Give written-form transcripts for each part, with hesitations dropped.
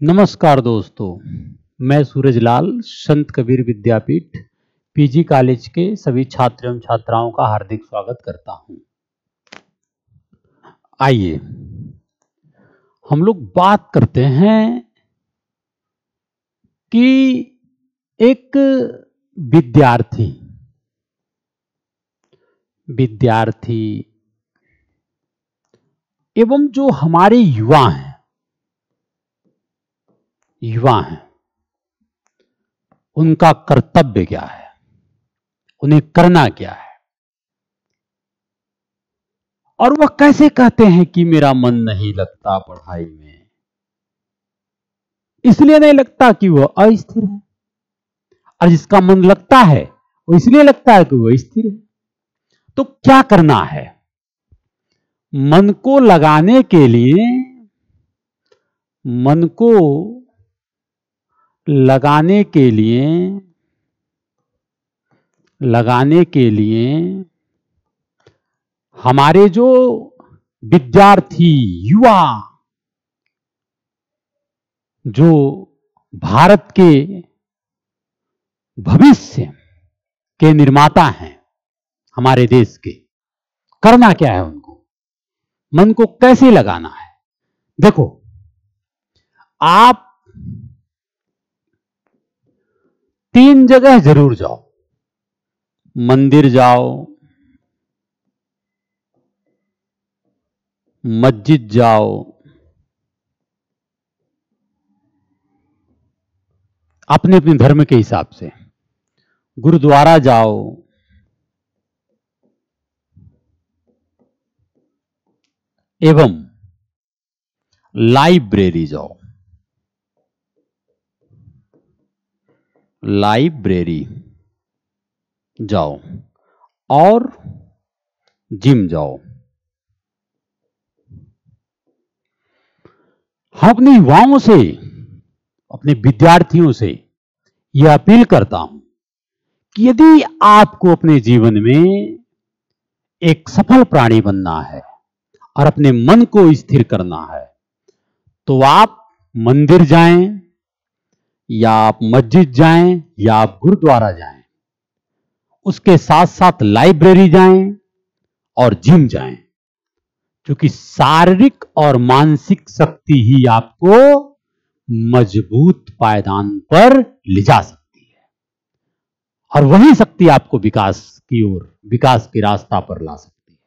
नमस्कार दोस्तों, मैं सूरज लाल संत कबीर विद्यापीठ पीजी कॉलेज के सभी छात्र एवं छात्राओं का हार्दिक स्वागत करता हूं। आइए हम लोग बात करते हैं कि एक विद्यार्थी एवं जो हमारे युवा हैं उनका कर्तव्य क्या है, उन्हें करना क्या है, और वह कैसे कहते हैं कि मेरा मन नहीं लगता पढ़ाई में। इसलिए नहीं लगता कि वह अस्थिर है, और जिसका मन लगता है वो इसलिए लगता है कि वह स्थिर है। तो क्या करना है? मन को लगाने के लिए हमारे जो विद्यार्थी युवा, जो भारत के भविष्य के निर्माता हैं, हमारे देश के, करना क्या है? उनको मन को कैसे लगाना है? देखो, आप 3 जगह जरूर जाओ। मंदिर जाओ, मस्जिद जाओ, अपने अपने धर्म के हिसाब से, गुरुद्वारा जाओ, एवं लाइब्रेरी जाओ। और जिम जाओ। हम अपने युवाओं से, अपने विद्यार्थियों से यह अपील करता हूं कि यदि आपको अपने जीवन में एक सफल प्राणी बनना है और अपने मन को स्थिर करना है, तो आप मंदिर जाएं, या आप मस्जिद जाएं, या आप गुरुद्वारा जाएं। उसके साथ साथ लाइब्रेरी जाएं और जिम जाएं, क्योंकि शारीरिक और मानसिक शक्ति ही आपको मजबूत पायदान पर ले जा सकती है, और वही शक्ति आपको विकास की ओर, विकास के रास्ता पर ला सकती है।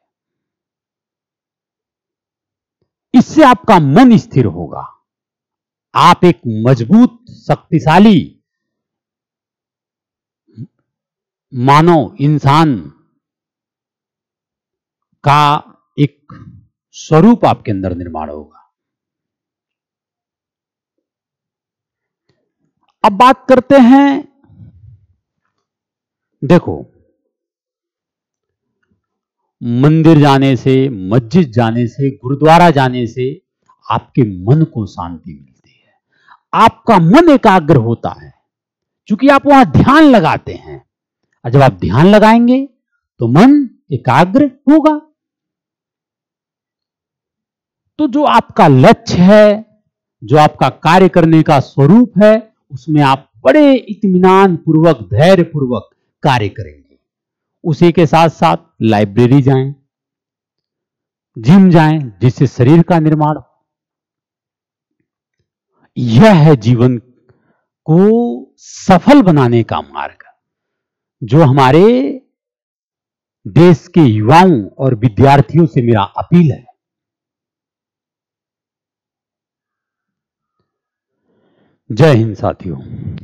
इससे आपका मन स्थिर होगा, आप एक मजबूत, शक्तिशाली मानव इंसान का एक स्वरूप आपके अंदर निर्माण होगा। अब बात करते हैं, देखो, मंदिर जाने से, मस्जिद जाने से, गुरुद्वारा जाने से आपके मन को शांति मिलती है, आपका मन एकाग्र होता है, क्योंकि आप वहां ध्यान लगाते हैं, और जब आप ध्यान लगाएंगे तो मन एकाग्र होगा। तो जो आपका लक्ष्य है, जो आपका कार्य करने का स्वरूप है, उसमें आप बड़े इत्मीनान पूर्वक, धैर्य पूर्वक कार्य करेंगे। उसी के साथ साथ लाइब्रेरी जाएं, जिम जाएं, जिससे शरीर का निर्माण हो। यह है जीवन को सफल बनाने का मार्ग, जो हमारे देश के युवाओं और विद्यार्थियों से मेरा अपील है। जय हिंद साथियों।